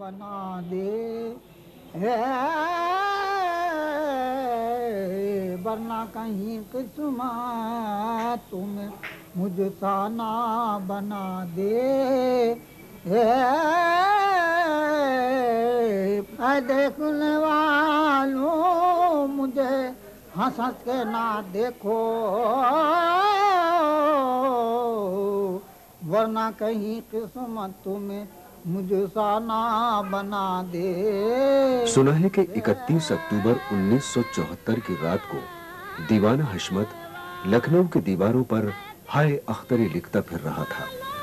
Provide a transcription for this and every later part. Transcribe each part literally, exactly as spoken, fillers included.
بنا دے ورنہ کہیں قسمت تمہیں مجھ سا نہ بنا دے اے دیکھنے والوں مجھے ہنس ہنس کے نہ دیکھو ورنہ کہیں قسمت تمہیں مجھ سا نہ بنا دے۔ سنا ہے کہ اکتیس اکتوبر انیس سو چوہتر کی رات کو دیوانہ حشمت لکھنؤ کی دیواروں پر ہائے اختری لکھتا پھر رہا تھا۔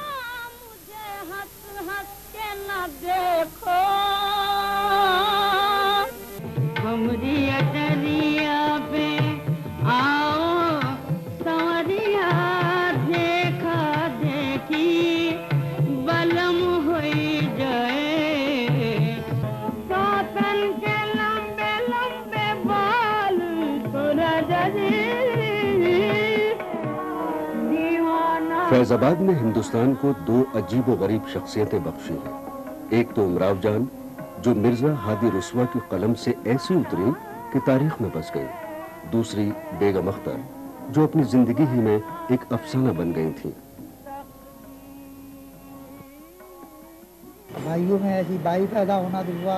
فیض آباد نے ہندوستان کو دو عجیب و غریب شخصیتیں بخشی ہیں۔ ایک تو امراؤ جان جو مرزا ہادی رسوا کی قلم سے ایسی اتری کہ تاریخ میں بس گئی، دوسری بیگم اختر جو اپنی زندگی ہی میں ایک افسانہ بن گئی تھیں۔ بھائیوں میں ایسی بائی پیدا ہونا دشوار،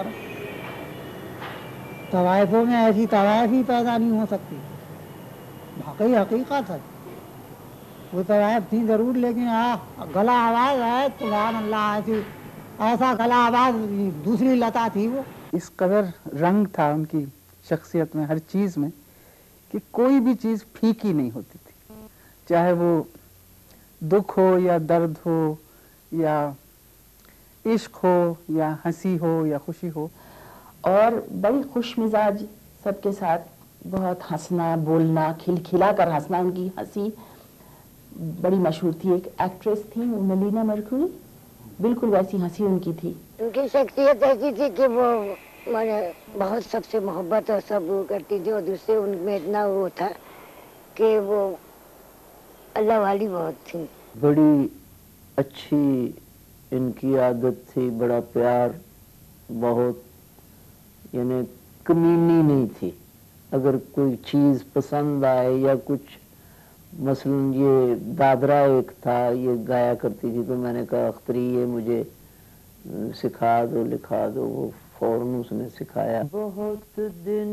طوائفوں میں ایسی طوائف ہی پیدا نہیں ہو سکتی، واقعی حقیقت ہے۔ وہ طوائف تھیں ضرور لیکن گلا آواز ہے سبحان اللہ، ایسی ایسا گلا آواز دوسری لتا تھی وہ۔ اس قدر رنگ تھا ان کی شخصیت میں، ہر چیز میں، کہ کوئی بھی چیز پھیکی نہیں ہوتی تھی، چاہے وہ دکھ ہو یا درد ہو یا عشق ہو یا ہنسی ہو یا خوشی ہو۔ اور بڑی خوش مزاج، سب کے ساتھ بہت ہنسنا بولنا، کھل کھلا کر ہنسنا، ان کی ہنسی بڑی مشہور تھی۔ ایک ایکٹریس تھی ملینا مرکوری، بالکل ویسی ہنسی ان کی تھی۔ ان کی شخصیت ایسی تھی کہ وہ بہت سب سے محبت اور سب وہ کرتی تھی، اور دوسرے ان میں اتنا وہ تھا کہ وہ اللہ والی بہت تھی۔ بڑی اچھی ان کی عادت تھی، بڑا پیار، بہت یعنی کمینی نہیں تھی۔ اگر کوئی چیز پسند آئے یا کچھ، مثلا یہ دادرا ایک تھا، یہ گایا کرتی تھی، تو میں نے کہا اختری یہ مجھے سکھا دو لکھا دو، وہ فوراً اس نے سکھایا۔ بہت دن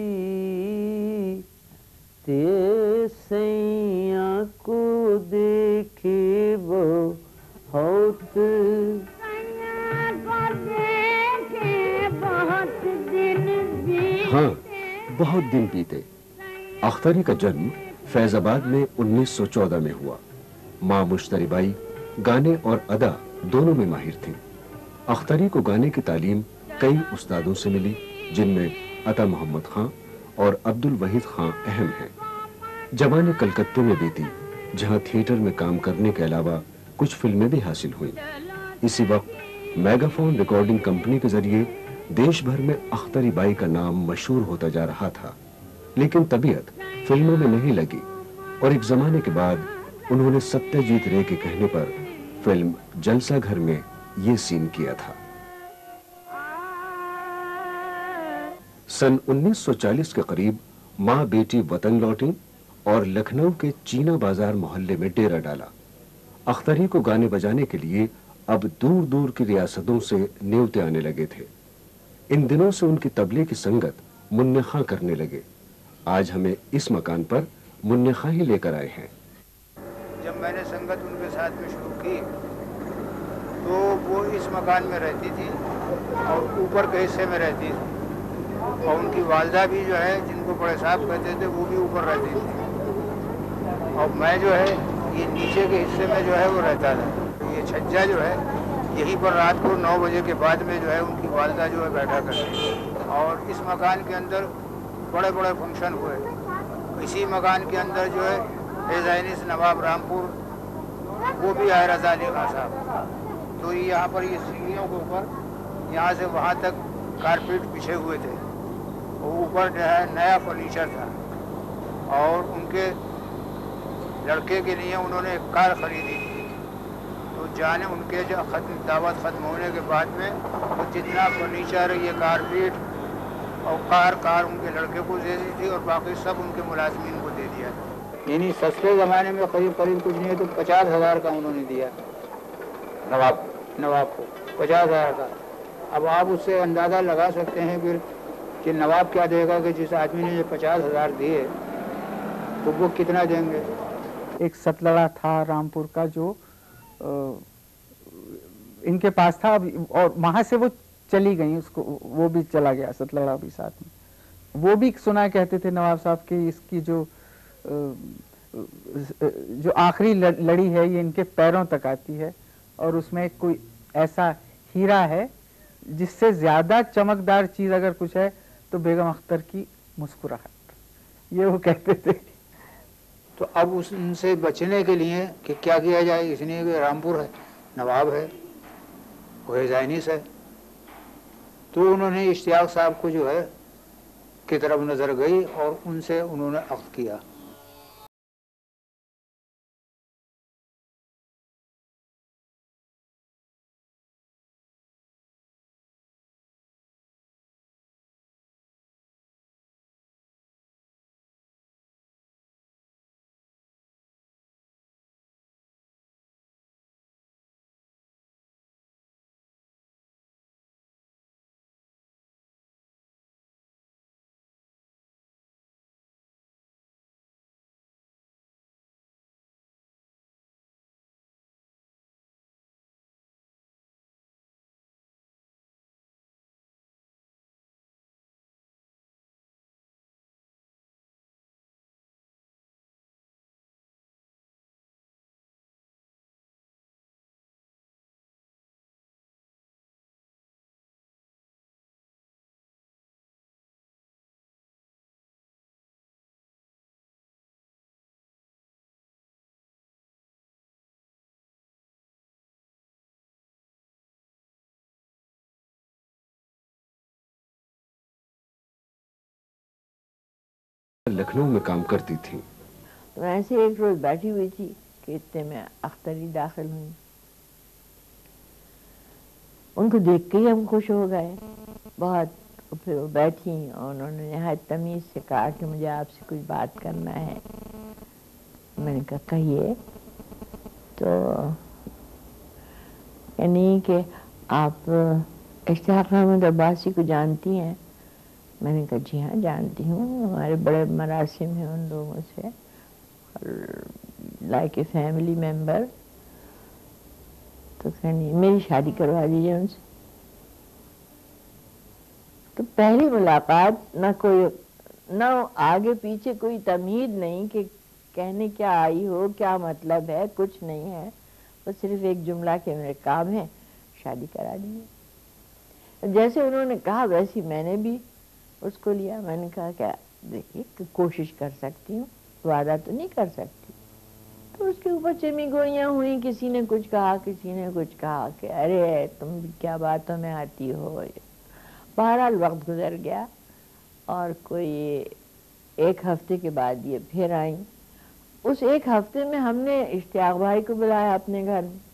بیتے سیاں کو دیکھے بہت، ہاں بہت دن بیتے۔ اختری کا جنم فیض آباد میں انیس سو چودہ میں ہوا۔ ماں مشتری بائی گانے اور ادا دونوں میں ماہر تھیں۔ اختری کو گانے کی تعلیم کئی استادوں سے ملی، جن میں عطا محمد خان اور عبد الوحید خان اہم ہیں۔ جوانی کلکتہ میں بیتی، جہاں تھیٹر میں کام کرنے کے علاوہ کچھ فلمیں بھی حاصل ہوئیں۔ اسی وقت میگا فون ریکارڈنگ کمپنی کے ذریعے دیش بھر میں اختری بائی کا نام مشہور ہوتا جا رہا تھا، لیکن طبیعت فلموں میں نہیں لگی، اور ایک زمانے کے بعد انہوں نے ستیہ جیت رے کے کہنے پر فلم جلسہ گھر میں یہ سین کیا تھا۔ سن انیس سو چالیس کے قریب ماں بیٹی وطن لوٹیں اور لکھنؤ کے چینا بازار محلے میں ڈیرا ڈالا۔ اختری کو گانے بجانے کے لیے اب دور دور کی ریاستوں سے نیوتے آنے لگے تھے۔ ان دنوں سے ان کی تبلے کی سنگت منع خاں کرنے لگے۔ آج ہمیں اس مکان پر منع خاں ہی لے کر آئے ہیں۔ جب میں نے سنگت ان کے ساتھ میں شروع کی تو وہ اس مکان میں رہتی تھی اور اوپر کے حصے میں رہتی تھی، اور ان کی والدہ بھی جو ہے جن کو بڑے صاحب کہتے تھے وہ بھی اوپر رہتی تھی، اور میں جو ہے یہ نیچے کے حصے میں جو ہے وہ رہتا تھا۔ یہ چھجا جو ہے یہیں پر رات کو نو بجے کے بعد میں جو ہے ان کی والدہ جو ہے بیٹھا کرتی، اور اس مکان کے اندر بڑے بڑے فنکشن ہوئے۔ اسی مکان کے اندر جو ہے ڈیزائنس نواب رامپور وہ بھی آئے رضا علی خان صاحب، تو یہاں پر یہ سیڑھیوں کے اوپر یہاں سے وہاں تک کارپیٹ بچھے ہوئے تھے، اور اوپر جو ہے نیا فرنیچر تھا، اور ان کے لڑکے کے لیے انہوں نے ایک کار خریدی تھی، تو تو جانے ان کے جو ختم دعوت ختم ہونے کے بعد میں وہ جتنا فرنیچر یہ کارپیٹ اور کار کار ان کے لڑکے کو دے دی تھی اور باقی سب ان کے ملازمین کو دے دیا. یعنی سستے زمانے میں قریب قریب کچھ نہیں ہے تو پچاس ہزار کا انہوں نے دیا نواب نواب کو پچاس ہزار کا. اب آپ اس سے اندازہ لگا سکتے ہیں پھر کہ نواب کیا دے گا کہ جس آدمی نے یہ پچاس ہزار دیے تو وہ کتنا دیں گے. ایک ستلڑا تھا رامپور کا جو ان کے پاس تھا اور وہاں سے وہ چلی گئی, اس کو وہ بھی چلا گیا ستلڑا بھی ساتھ میں. وہ بھی سنا کہتے تھے نواب صاحب کہ اس کی جو جو آخری لڑی ہے یہ ان کے پیروں تک آتی ہے اور اس میں کوئی ایسا ہیرا ہے جس سے زیادہ چمکدار چیز اگر کچھ ہے تو بیگم اختر کی مسکراہٹ, یہ وہ کہتے تھے. تو اب اس ان سے بچنے کے لیے کہ کیا کیا جائے, اس لیے کہ رامپور ہے, نواب ہے, وہ زائنس ہے, تو انہوں نے اشتیاق صاحب کو جو ہے کی طرف نظر گئی اور ان سے انہوں نے عقد کیا. لکھنؤ میں کام کرتی تھی. تو ایسے ایک روز بیٹھی ہوئی تھی کہ اتنے میں اختری داخل ہوئی. ان کو دیکھ کے ہی ہم خوش ہو گئے بہت. پھر وہ بیٹھی اور انہوں نے نہایت تمیز سے کہا کہ مجھے آپ سے کچھ بات کرنا ہے. میں نے کہا کہیے. تو یعنی کہ آپ اشتیاق احمد عباسی کو جانتی ہیں؟ میں نے کہا جی ہاں جانتی ہوں, ہمارے بڑے مراسم ہیں ان لوگوں سے, لائک اے فیملی ممبر. تو کہنی میری شادی کروا دیجیے ان سے. تو پہلی ملاقات نہ کوئی نہ آگے پیچھے کوئی تمہید نہیں کہ کہنے کیا آئی ہو, کیا مطلب ہے, کچھ نہیں ہے. وہ صرف ایک جملہ کہ میرے کام ہے, شادی کرا دیجیے. جیسے انہوں نے کہا ویسی میں نے بھی اس کو لیا. میں نے کہا کہ دیکھیے کوشش کر سکتی ہوں, وعدہ تو نہیں کر سکتی. تو اس کے اوپر چمی گوئیاں ہوئیں, کسی نے کچھ کہا, کسی نے کچھ کہا کہ ارے تم کیا باتوں میں آتی ہو. بہرحال وقت گزر گیا اور کوئی ایک ہفتے کے بعد یہ پھر آئیں. اس ایک ہفتے میں ہم نے اشتیاق بھائی کو بلایا اپنے گھر میں,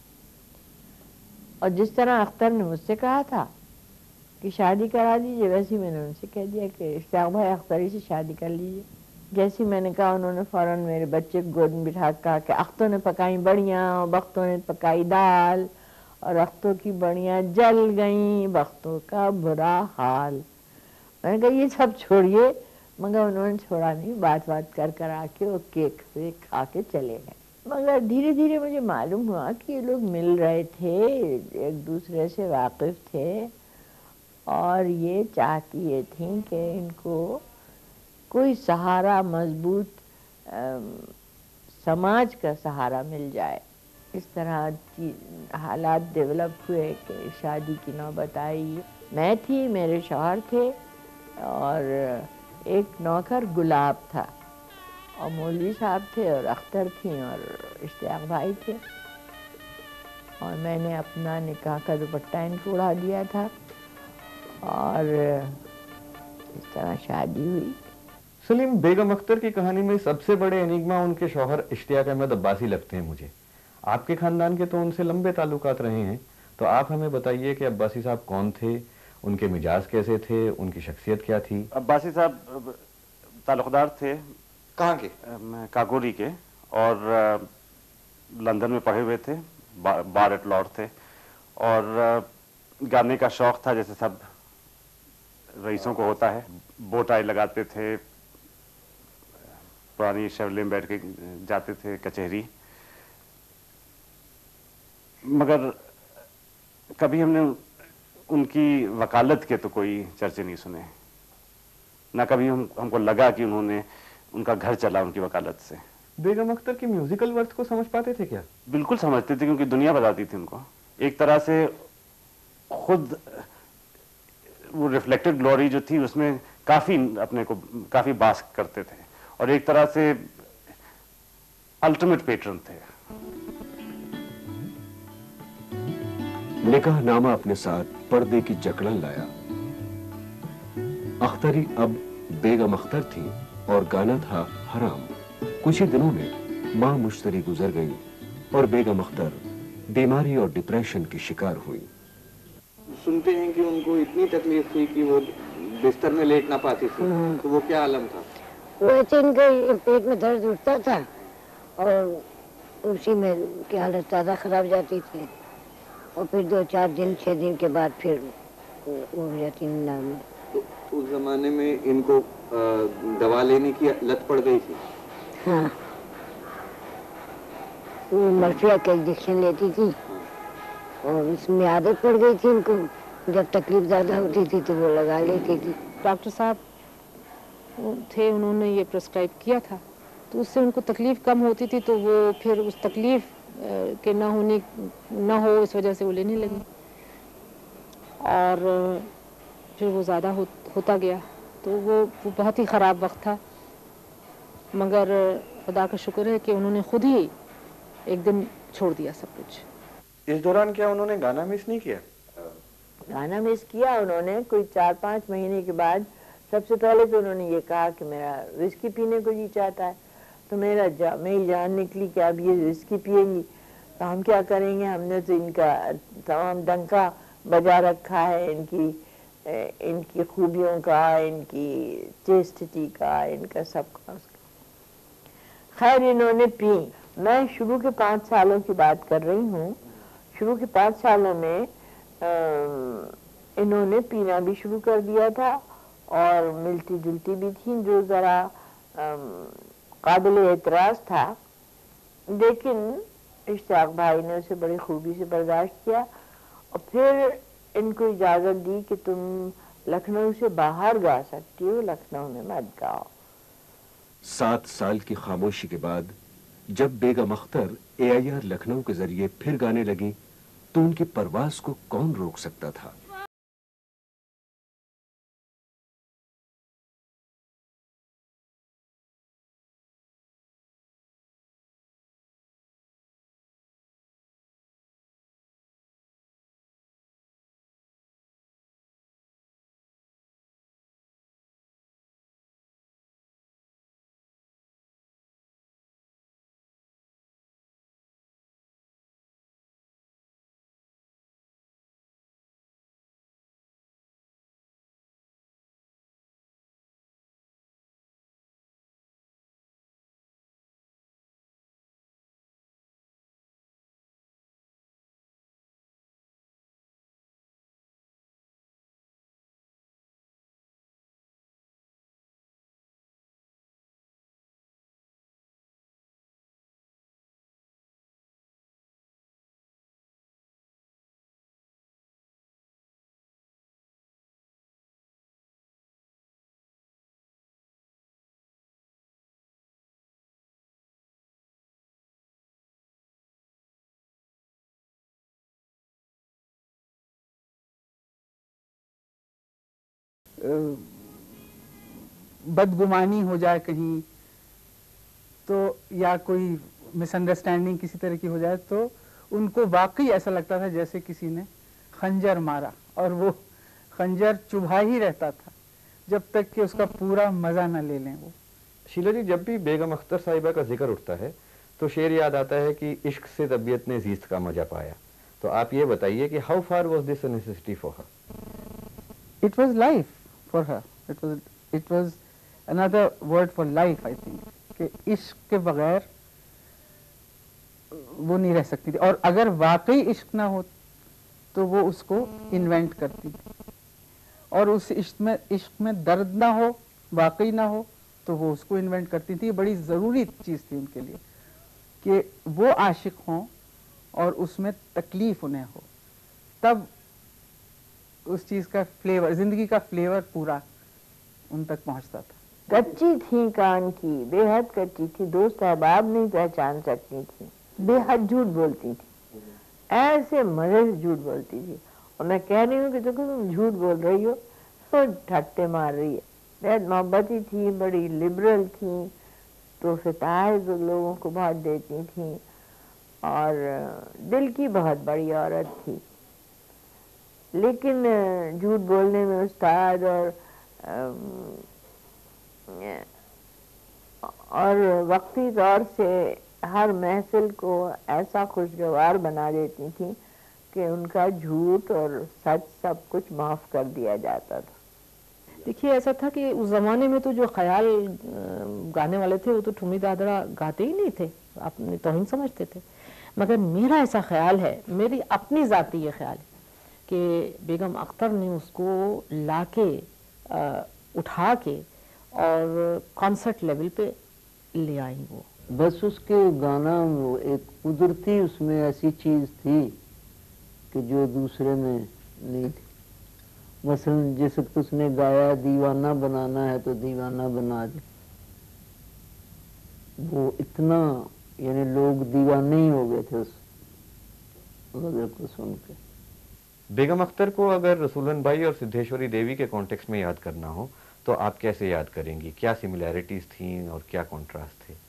اور جس طرح اختر نے مجھ سے کہا تھا کہ شادی کرا دیجیے, ویسے میں نے ان سے کہہ دیا کہ اشتیاق بھائی اختری سے شادی کر لیجیے. جیسے میں نے کہا انہوں نے فوراً میرے بچے کو گود میں بٹھا کہا کہ اختوں نے پکائی بڑیاں, بختوں نے پکائی دال, اور اختوں کی بڑیاں جل گئیں, بختوں کا برا حال. میں نے کہا یہ سب چھوڑیے, مگر انہوں نے چھوڑا نہیں, بات بات کر کر آ کے وہ کیک ویک کھا کے چلے گئے. مگر دھیرے دھیرے مجھے معلوم ہوا کہ یہ لوگ مل رہے تھے, ایک دوسرے سے واقف تھے, اور یہ چاہتی یہ تھیں کہ ان کو کوئی سہارا, مضبوط سماج کا سہارا مل جائے. اس طرح حالات ڈیولپ ہوئے کہ شادی کی نوبت آئی. میں تھی, میرے شوہر تھے, اور ایک نوکر گلاب تھا, اور مولوی صاحب تھے, اور اختر تھیں, اور اشتیاق بھائی تھے. اور میں نے اپنا نکاح کا دوپٹہ ان کو اڑا دیا تھا, اور اس طرح شادی ہوئی. سلیم, بیگم اختر کی کہانی میں سب سے بڑے انigma ان کے شوہر اشتیاق احمد عباسی لگتے ہیں مجھے. आपके खानदान के तो उनसे लंबे ताल्लुकात रहे हैं, तो आप हमें बताइए कि अब्बासी साहब कौन थे, उनके मिजाज कैसे थे, उनकी शख्सियत क्या थी? अब्बासी साहब ताल्लुकदार थे। कहाँ के? काकोरी के, और लंदन में पढ़े हुए थे, बार एट लॉ थे, और गाने का शौक था जैसे सब रईसों को होता है। बो टाई लगाते थे, पुरानी शेवले में बैठ के जाते थे कचहरी, मगर कभी हमने उनकी वकालत के तो कोई चर्चे नहीं सुने, ना कभी हम हमको लगा कि उन्होंने उनका घर चला उनकी वकालत से। बेगम अख्तर की म्यूजिकल वर्थ को समझ पाते थे क्या? बिल्कुल समझते थे, क्योंकि दुनिया बताती थी उनको। एक तरह से खुद वो रिफ्लेक्टेड ग्लोरी जो थी उसमें काफी अपने को काफी बास्क करते थे, और एक तरह से अल्टीमेट पेट्रन थे। निकाहनामा अपने साथ पर्दे की जकड़न लाया। अख्तरी अब बेगम अख्तर थी और गाना था हराम। कुछ ही दिनों में मां मुश्तरी गुजर गई और बेगम अख्तर बीमारी और डिप्रेशन की शिकार हुई। सुनते हैं कि उनको इतनी तकलीफ थी कि वो बिस्तर में लेट ना पाती थी, तो वो क्या आलम था? वैसे इनके पेट में दर्द उठता था और उसी में उनकी हालत ज़्यादा खराब जाती थी, और फिर दो चार दिन छह दिन के बाद फिर वो हो जाती नाम। तो उस जमाने में इनको दवा लेने की लत पड़ गई थी? हाँ, वो मर्फिया का इंजेक्शन लेती थी और उसमें आदत पड़ गई थी उनको। जब तकलीफ ज़्यादा होती थी तो वो लगा लेती थी। डॉक्टर साहब थे, उन्होंने ये प्रिस्क्राइब किया था, तो उससे उनको तकलीफ कम होती थी, तो वो फिर उस तकलीफ के ना होने ना हो इस वजह से वो लेने लगी, और फिर वो ज़्यादा हो, होता गया। तो वो, वो बहुत ही ख़राब वक्त था, मगर खुदा का शुक्र है कि उन्होंने खुद ही एक दिन छोड़ दिया सब कुछ। इस दौरान क्या उन्होंने गाना मिस नहीं किया? गाना मिस किया उन्होंने। कोई चार पाँच महीने के बाद सबसे पहले तो उन्होंने ये कहा कि मेरा विस्की पीने को जी चाहता है, तो मेरा जा, मेरी जान निकली कि अब ये विस्की पिएंगी तो हम क्या करेंगे। हमने तो इनका तमाम डंका बजा रखा है, इनकी इनकी खूबियों का, इनकी चेस्टिटी का, इनका सबका। खैर इन्होंने पी। मैं शुरू के पाँच सालों की बात कर रही हूँ। शुरू के पाँच सालों में आ, इन्होंने पीना भी शुरू कर दिया था, और मिलती जुलती भी थी, जो ज़रा काबिल एतराज़ था, लेकिन इश्तियाक भाई ने उसे बड़ी खूबी से बर्दाश्त किया, और फिर इनको इजाज़त दी कि तुम लखनऊ से बाहर गा सकती हो, लखनऊ में मत गाओ। सात साल की खामोशी के बाद जब Begum Akhtar A I R Lucknow के जरिए फिर गाने लगी, तो उनकी परवास को कौन रोक सकता था? बदगुमानी हो जाए कहीं तो, या कोई मिसअंडरस्टैंडिंग किसी तरह की हो जाए, तो उनको वाकई ऐसा लगता था जैसे किसी ने खंजर मारा, और वो खंजर चुभा ही रहता था जब तक कि उसका पूरा मजा न ले लें वो। शीला जी, जब भी बेगम अख्तर साहिबा का जिक्र उठता है تو شعر یاد آتا ہے کہ عشق سے طبیعت نے زیست کا مزہ پایا. تو آپ یہ بتائیے کہ how far was this a necessity for her? It was life for her. It was it was another word for life, I think. کہ عشق کے بغیر وہ نہیں رہ سکتی تھی, اور اگر واقعی عشق نہ ہو تو وہ اس کو انوینٹ کرتی تھی, اور اس عشق میں عشق میں درد نہ ہو, واقعی نہ ہو, تو وہ اس کو انوینٹ کرتی تھی. بڑی ضروری چیز تھی ان کے لیے کہ وہ عاشق ہوں اور اس میں تکلیف انہیں ہو, تب اس چیز کا فلیور, زندگی کا فلیور پورا ان تک پہنچتا تھا. کچی تھی کان کی, بے حد کچی تھی, دوست احباب نہیں پہچان سکتی تھی, بے حد جھوٹ بولتی تھی, ایسے مزے سے جھوٹ بولتی تھی. اور میں کہہ رہی ہوں کہ تم جھوٹ بول رہی ہو, تو ٹھٹے مار رہی ہے. بہت محبتی تھی, بڑی لبرل تھی, تو فتائز لوگوں کو بہت دیتی تھیں, اور دل کی بہت بڑی عورت تھی. لیکن جھوٹ بولنے میں استاد, اور اور وقتی طور سے ہر محفل کو ایسا خوشگوار بنا دیتی تھی کہ ان کا جھوٹ اور سچ سب کچھ معاف کر دیا جاتا تھا. دیکھیے ایسا تھا کہ اس زمانے میں تو جو خیال گانے والے تھے وہ تو ٹھومی دادرا گاتے ہی نہیں تھے, اپنی توہین سمجھتے تھے. مگر میرا ایسا خیال ہے, میری اپنی ذاتی یہ خیال ہے کہ بیگم اختر نے اس کو لا کے اٹھا کے اور کانسرٹ لیول پہ لے آئی. وہ بس اس کے گانا وہ ایک قدرتی اس میں ایسی چیز تھی کہ جو دوسرے میں نہیں تھی. مثلا جس وقت اس نے گایا دیوانہ بنانا ہے تو دیوانہ بنا دے, وہ اتنا یعنی لوگ دیوانے ہی ہو گئے تھے اس غزل کو سن کے. بیگم اختر کو اگر رسولن بھائی اور سدھیشوری دیوی کے کانٹیکسٹ میں یاد کرنا ہو تو آپ کیسے یاد کریں گی؟ کیا سملیرٹیز تھیں اور کیا کنٹراسٹ تھے؟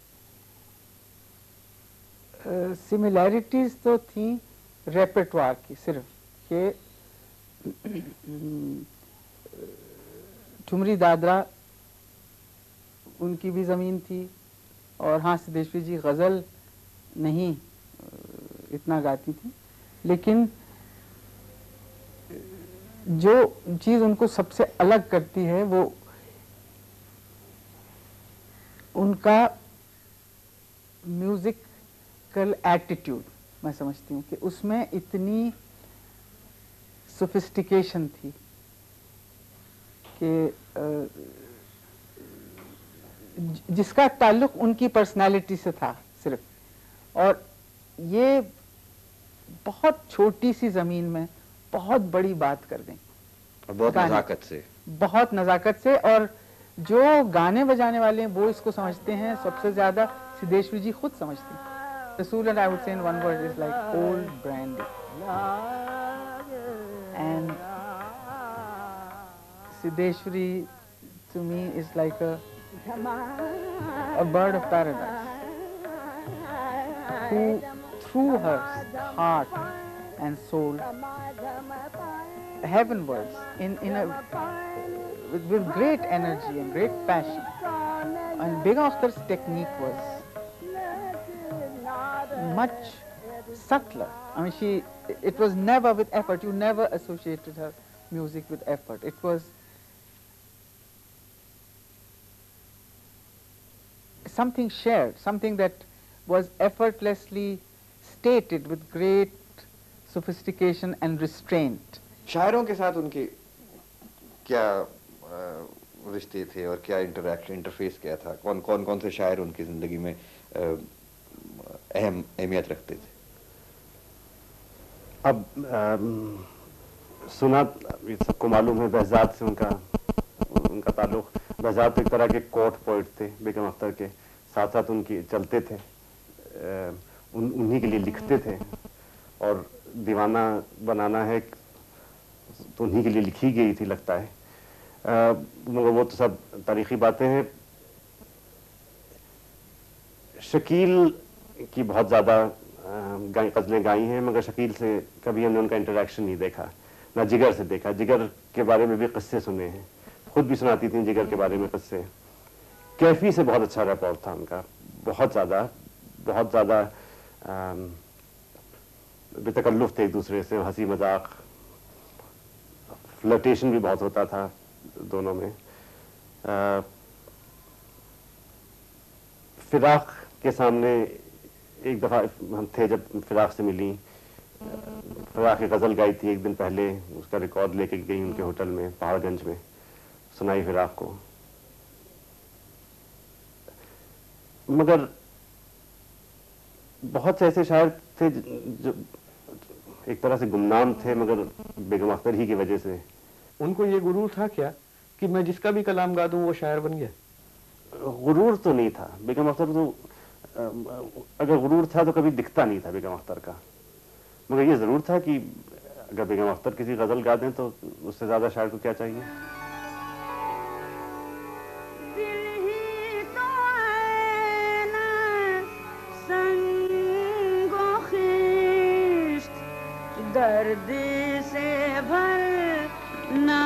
سملیرٹیز تو تھیں ریپرٹوار کی صرف, کہ ٹھمری دادرا ان کی بھی زمین تھی, اور ہاں سدھیشوری جی غزل نہیں اتنا گاتی تھی, لیکن جو چیز ان کو سب سے الگ کرتی ہے وہ ان کا میوزیکل ایٹیٹیوڈ. میں سمجھتی ہوں کہ اس میں اتنی سوفسٹیکیشن تھی کہ جس کا تعلق ان کی پرسنالٹی سے تھا صرف, اور یہ بہت چھوٹی سی زمین میں بہت بڑی بات کر دیں, بہت نزاکت سے, بہت نزاکت سے. اور جو گانے بجانے والے ہیں وہ اس کو سمجھتے ہیں سب سے زیادہ, سدھیشوری جی خود سمجھتے ہیں. رسول and I would say in one word is like old brandy, and Siddheshwari to me is like a a bird of paradise who through her heart and soul heavenwards in in a with, with great energy and great passion. And Begum Akhtar's technique was much subtler. I mean, she, it was never with effort. You never associated her music with effort. It was something shared, something that was effortlessly stated with great sophistication and restraint. شاعروں کے ساتھ ان کی کیا رشتے تھے اور کیا interact interface کیا تھا؟ کون کون کون سے شاعر ان کی زندگی میں اہم اہمیت رکھتے تھے؟ اب سنا یہ سب کو معلوم ہے بہزاد سے ان کا ان کا تعلق. بہزاد تو ایک طرح کے کورٹ پوئٹ تھے بیگم اختر کے, ساتھ ساتھ ان کی چلتے تھے, ان انہی کے لیے لکھتے تھے, اور دیوانہ بنانا ہے تو انہی کے لیے لکھی گئی تھی لگتا ہے. مگر وہ تو سب تاریخی باتیں ہیں. شکیل کی بہت زیادہ غزلیں گائی ہیں, مگر شکیل سے کبھی ہم نے ان کا انٹریکشن نہیں دیکھا, نہ جگر سے دیکھا. جگر کے بارے میں بھی قصے سنے ہیں, خود بھی سناتی تھیں جگر کے بارے میں قصے. کیفی سے بہت اچھا ریپورٹ تھا ان کا, بہت زیادہ بہت زیادہ بے تکلف تھے ایک دوسرے سے، ہنسی مذاق، فلرٹیشن بھی بہت ہوتا تھا دونوں میں. فراق کے سامنے ایک دفعہ ہم تھے جب فراق سے ملی، فراق کی غزل گائی تھی ایک دن پہلے، اس کا ریکارڈ لے کے گئی ان کے ہوٹل میں پہاڑ گنج میں، سنائی فراق کو. مگر بہت سے ایسے شاعر تھے جو ایک طرح سے گمنام تھے، مگر بیگم اختر ہی کی وجہ سے. ان کو یہ غرور تھا کیا کہ میں جس کا بھی کلام گا دوں وہ شاعر بن گیا؟ غرور تو نہیں تھا. بیگم اختر تو اگر غرور تھا تو کبھی دکھتا نہیں تھا بیگم اختر کا. مگر یہ ضرور تھا کہ اگر بیگم اختر کسی غزل گا دیں تو اس سے زیادہ شاعر کو کیا چاہیے. درد سے بھرنا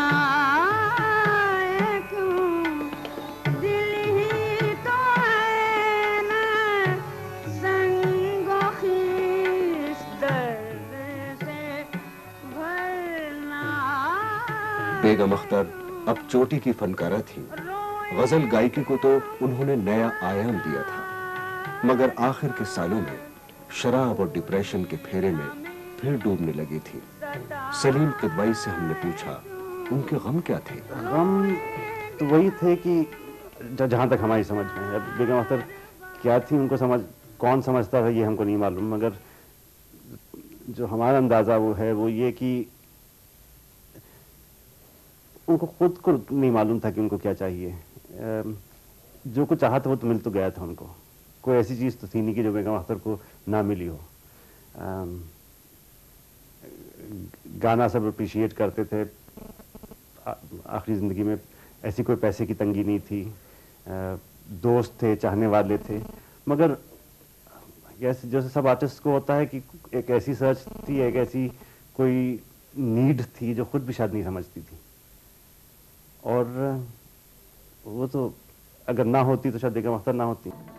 کیوں، دل ہی تو ہے نا سنگ و خیش، درد سے بھرنا. بیگم اختر اب چوٹی کی فنکارہ تھی. غزل گائیکی کو تو انہوں نے نیا آیام دیا تھا، مگر آخر کے سالوں میں شراب اور ڈپریشن کے پھیرے میں پھر ڈوبنے لگی تھی. سلیم قدوائی سے ہم نے پوچھا ان کے غم کیا تھے. غم تو وہی تھے کہ جہاں تک ہماری سمجھ میں، اب بیگم اختر کیا تھی ان کو سمجھ کون سمجھتا تھا یہ ہم کو نہیں معلوم، مگر جو ہمارا اندازہ وہ ہے وہ یہ کہ ان کو خود کو نہیں معلوم تھا کہ ان کو کیا چاہیے. جو کچھ چاہا تھا وہ تو مل تو گیا تھا ان کو. کوئی ایسی چیز تو تھی نہیں کہ جو بیگم اختر کو نہ ملی ہو. گانا سب اپریشیٹ کرتے تھے. آخری زندگی میں ایسی کوئی پیسے کی تنگی نہیں تھی، دوست تھے، چاہنے والے تھے. مگر جیسے سب آرٹسٹ کو ہوتا ہے کہ ایک ایسی سرچ تھی، ایک ایسی کوئی نیڈ تھی جو خود بھی شاید نہیں سمجھتی تھی. اور وہ تو اگر نہ ہوتی تو شاید بیگم اختر نہ ہوتی.